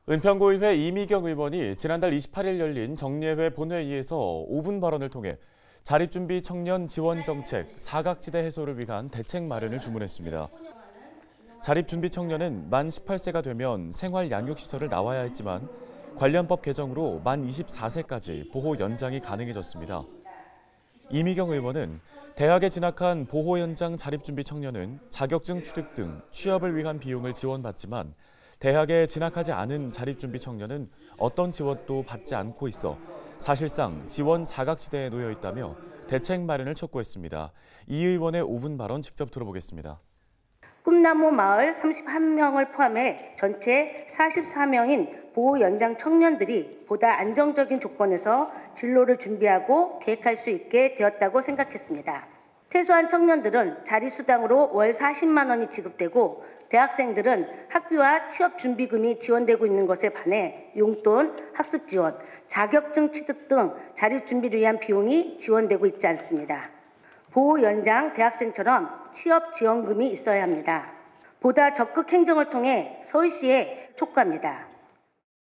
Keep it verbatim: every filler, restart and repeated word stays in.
은평구의회 이미경 의원이 지난달 이십팔 일 열린 정례회 본회의에서 오 분 발언을 통해 자립준비 청년 지원 정책 사각지대 해소를 위한 대책 마련을 주문했습니다. 자립준비 청년은 만 열여덟 세가 되면 생활 양육시설을 나와야 했지만 관련법 개정으로 만 이십사 세까지 보호 연장이 가능해졌습니다. 이미경 의원은 대학에 진학한 보호 연장 자립준비 청년은 자격증 취득 등 취업을 위한 비용을 지원받지만 대학에 진학하지 않은 자립준비 청년은 어떤 지원도 받지 않고 있어 사실상 지원 사각지대에 놓여 있다며 대책 마련을 촉구했습니다. 이 의원의 오 분 발언 직접 들어보겠습니다. 꿈나무 마을 삼십일 명을 포함해 전체 사십사 명인 보호 연장 청년들이 보다 안정적인 조건에서 진로를 준비하고 계획할 수 있게 되었다고 생각했습니다. 퇴소한 청년들은 자립수당으로 월 사십만 원이 지급되고 대학생들은 학비와 취업준비금이 지원되고 있는 것에 반해 용돈, 학습지원, 자격증 취득 등 자립준비를 위한 비용이 지원되고 있지 않습니다. 보호 연장 대학생처럼 취업지원금이 있어야 합니다. 보다 적극 행정을 통해 서울시에 촉구합니다.